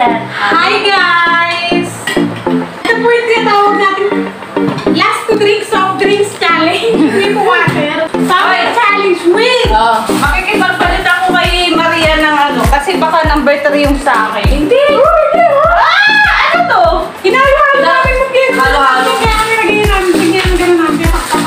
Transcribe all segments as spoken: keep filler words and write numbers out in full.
Hi guys! Ito po yung tinatawag natin last to drink soft drinks challenge with water. Summer challenge with! Oh, makikipagpalit ako kay Maria ng ano, kasi baka number three yung sa akin. Hindi! Ah! Ano to? Hinalo-halo namin mag-game. Halo-halo. Kaya kami nag-game namin. Bigyan ng gano'n namin.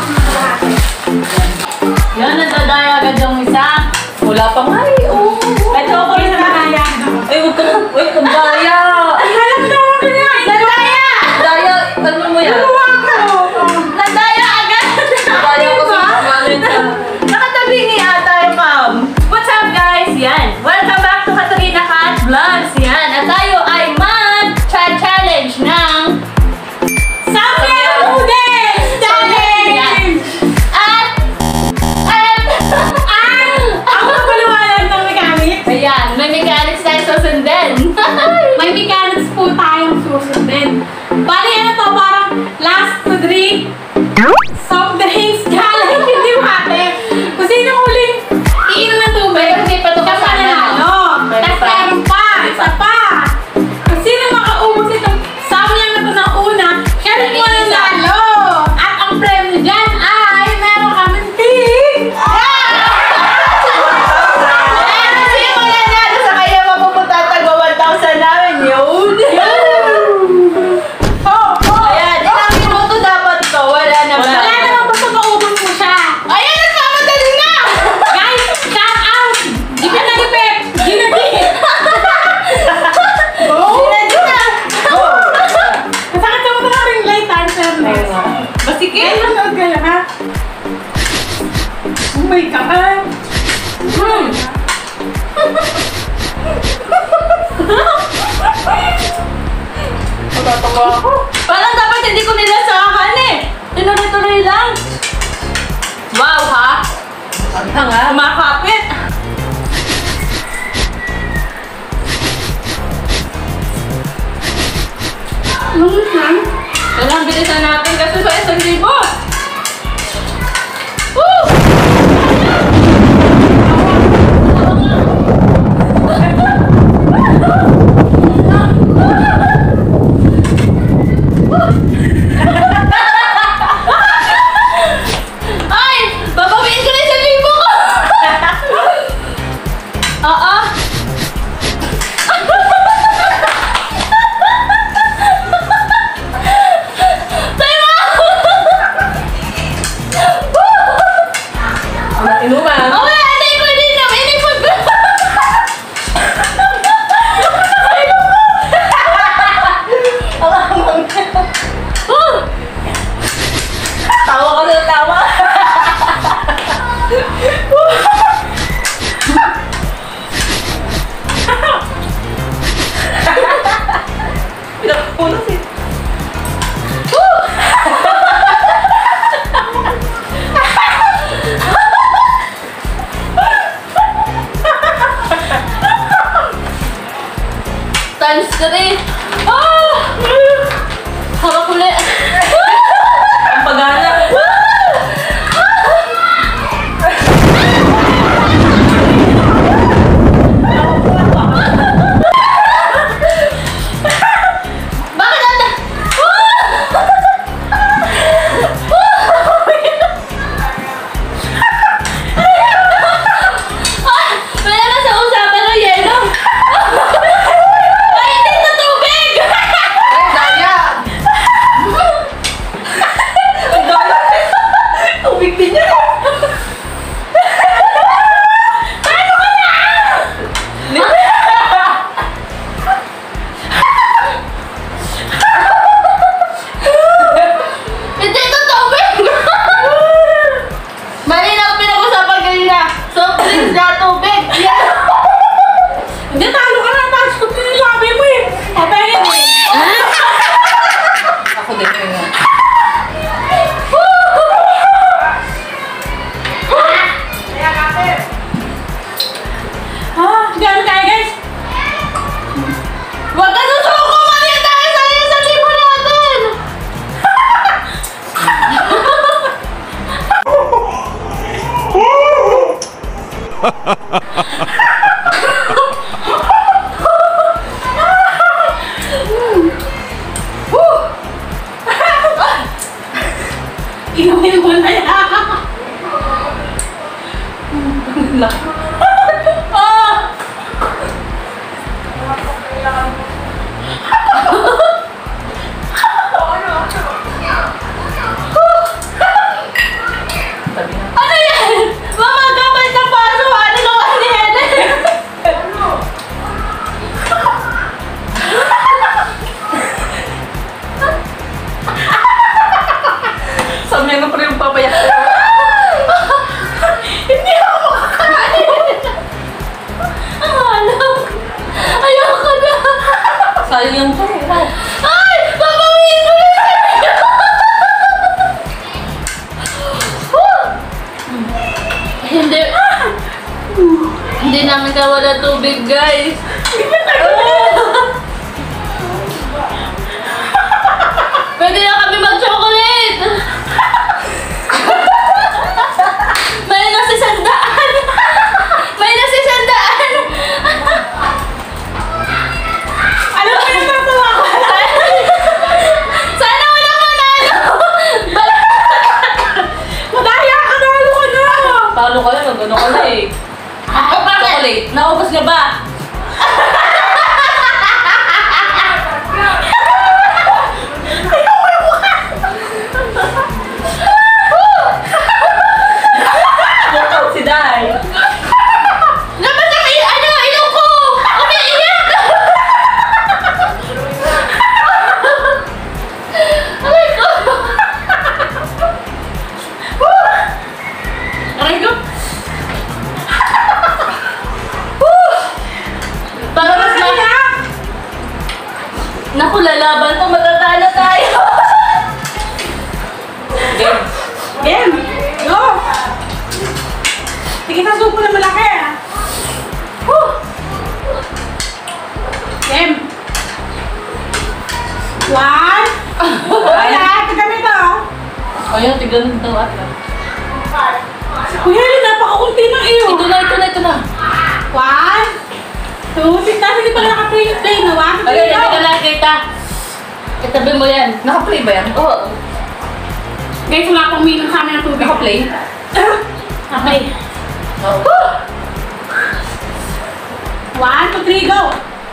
Yan, nadadaya agad yung isa. Wala pa nga eh. Oh. Ito ako rin na. Ay, huwag ka na. Uy, kung daya. Ay, halam na ako kaya. Nadaya! Daya, ano mo yan? Ano ako? Nadaya agad. Nadaya ko sa kumalit ka. Nakatabingi ata yung ma'am. What's up guys? Yan. Welcome back to Katarina Cat Vlogs. Yan. At tayo ay mag-challenge ng Summer Noodles Challenge! At, at, Ang! Ako na paliwanag ng mechanics. ayan, may mechanics tayo susundin. May mechanics po tayong susundin. Bali, ano to, parang last to drink soft drinks challenge, hindi mate. Kung sino huling iinom ng tubig, Pero hindi pa to siya kasama. mananalo. Pwede Tapos pa. meron pa, isa pa. Kung sino makaubos itong samyang na to ng una, siya rin Pwede mananalo. At ang premyo dyan ay meron kaming pig. Kasi wala na, sa kanya mapupunta tago one thousand namin yun. Oh, oh. Ayan, ilang minuto dapat to? Wala na ba? Wala naman, basta maubos mo siya. Ayan, nagmamadali na! Guys, shout out! Gipit na gipit! Ginagit! Oh! Ginagit na! Masakit sa mga ring light answer na. Masikip! Kaya nanood kayo, ha? Oh my God! Hmm. Matatawa ako. Parang dapat hindi ko nila sa akin eh. Tinuloy-tuloy lang. Wow, ha? Ano nga? Kumakapit. Lunod lang. Kailangan bilisan natin kasi sa isang libo. Woo! Ay! Babawiin ko na isang libo ko! Oo. Inuman. Oh, wala! Hindi ko din na! Inipod ko! Tawa ko na tawa! Pinakapunas eh. Times three. Ah! Hawak ulit. Ang pagana. Bakit anda? Ah! Wala na sa usapan ng yelo. Ay, hindi na tubig! Ay, daya! Ano yan? Mama, kapal ka pa! So, ano gawa ni Helen? Sabi na pa rin yung papayak. Hindi ako makakain. Ang alam. Ayoko na. Sayang yung pera. Ay! Papawiin ko na! Hindi. Hindi namin kawala tubig, guys. Pwede na kami mag-chocolate. May nasisandaan. May nasisandaan. Alam mo yung tatawa ko? Sana wala manalo. Madaya ka, nalo ka na! Talo ka na, nag-ano ka na eh. Chocolate. Naubos niya ba? Walkout si Dai. Dapat na kayo, ano, ilong ko! Umiiyak! Aray ko! Aray ko! Para mas ma... Naku, lalaban to, matatalo tayo! Game. Game! Go! Sige sa supo na malaki ah! Woo! Game! One! Wala! Kami to! Ayun, tignan ng tawa. Kuya, Helen, napakakunti ng iyo! Ito na, ito na, ito na. One! Two! Tignan, hindi pala naka-play na. One, two, Okay, three, hindi go! ka nakita. Itabi mo yan. Naka-play ba yan? Oo. Guys, wala pang minum sa amin ng tubig. Naka-play? Okay. Oo. One, two, three, go!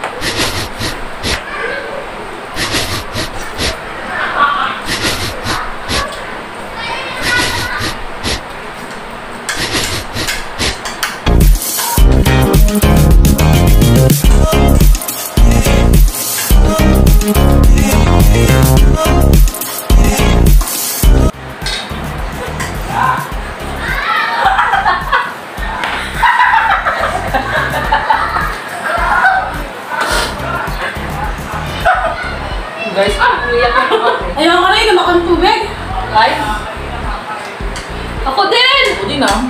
Guys, umiyak na ako. Ayoko na, inom ako ng tubig. Ay, Ako din! ako din ah.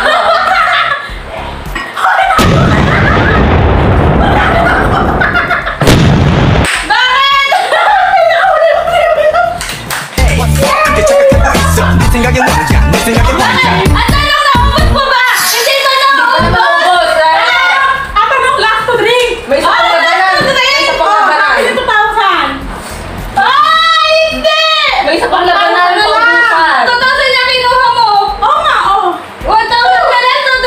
근데 착각하고 있어 내 생각엔 왕자 내 생각엔 왕자 Ang tanong na ubod mo ba? Hindi ko na ubod! Ubos, eh. Ah, tanong, last to drink. May isa pang nagalan. Last to drink. May isa pang Oh, nagalan. bakit two thousand? Ay, hindi! May isa pang labanan Ano sa lang? ubusan. two thousand na kinuha mo! Oo nga, oo. one thousand ka lang, two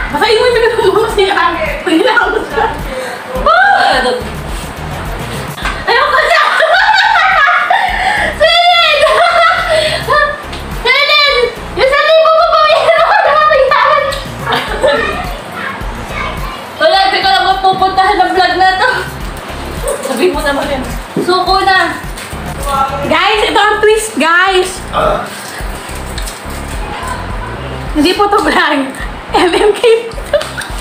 Basahin mo yung pinag mo siya. Pagkailangan mo siya. Ayoko siya! Silin! Silin! Yung sa libo mo ba yan? Nakapagtaan! Wala, di ko lang pupuntahan ng vlog na to. Sabihin mo naman yan. Suko na. Guys, ito ang twist, guys. Hindi po to vlog. M M K po to.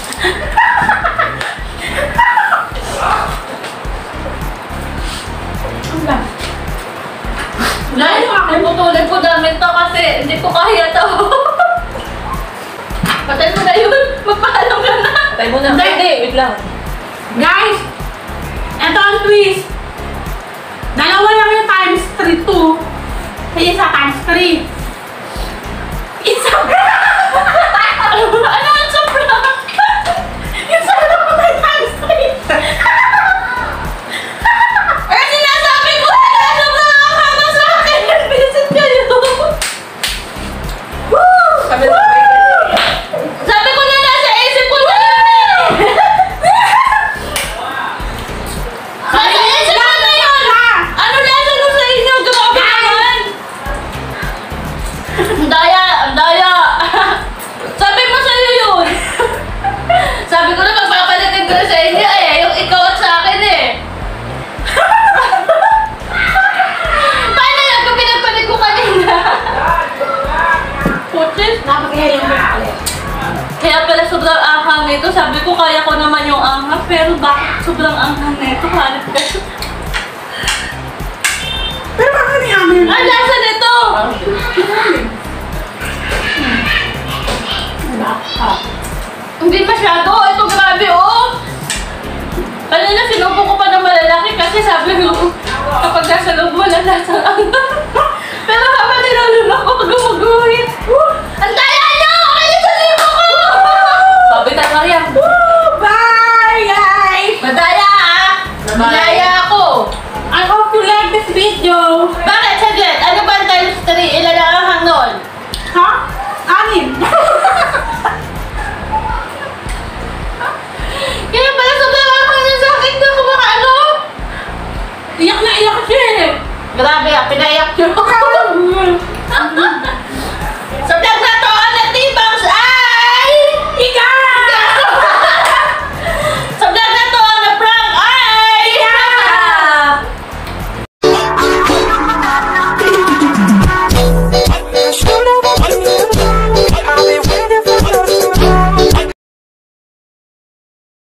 Dahil putulin ko namin to kasi hindi ko kaya to. Patay mo na yun. Magpaalam ka na. Patay mo na. Hindi. Hindi, wait lang. Guys, ito ang twist. Dalawa lang yung times three to. Sa isa times three. Isa Ano ang sobra? Isa na po tayo times three. Eh, sinasabi ko na sobra nakakama sa akin. Visit kayo. Sabi na Sabi ko na nasa isip ko na yun eh. Nasa isip ko na yun. Ano nasa ko sa inyo? Grabe naman. Ang daya, ang daya. Sabi mo sa'yo yun. Sabi ko na magpapalitin ko na sa inyo eh. Yung ikaw at sa akin eh. Paano yun kung pinagpalit ko kanina? Putis, napakahiling mo pala. Kaya pala sobrang anghang nito. Sabi ko kaya ko naman yung anghang. Pero bakit sobrang anghang nito? Hanap ka. Pero bakit ni Amin? Ang lasa nito! Hindi masyado. Ito grabe oh. Kanina sinubo ko pa ng malalaki kasi sabi ko kapag nasa loob mo lasang anghang. Pero habang nilulunok ko, gumuguhit. Ang daya